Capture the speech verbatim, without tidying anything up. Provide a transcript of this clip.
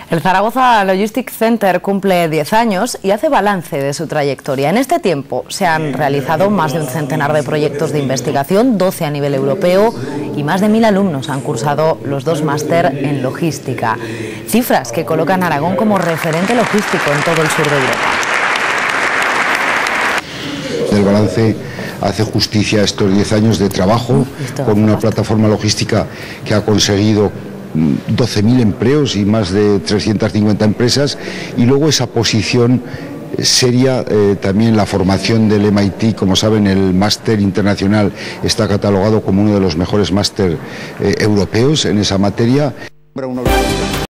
El Zaragoza Logistics Center cumple diez años y hace balance de su trayectoria. En este tiempo se han realizado más de un centenar de proyectos de investigación, doce a nivel europeo, y más de mil alumnos han cursado los dos máster en logística. Cifras que colocan a Aragón como referente logístico en todo el sur de Europa. El balance hace justicia a estos diez años de trabajo con una plataforma logística que ha conseguido doce mil empleos y más de trescientas cincuenta empresas, y luego esa posición seria, eh, también la formación del M I T. Como saben, el máster internacional está catalogado como uno de los mejores máster eh, europeos en esa materia.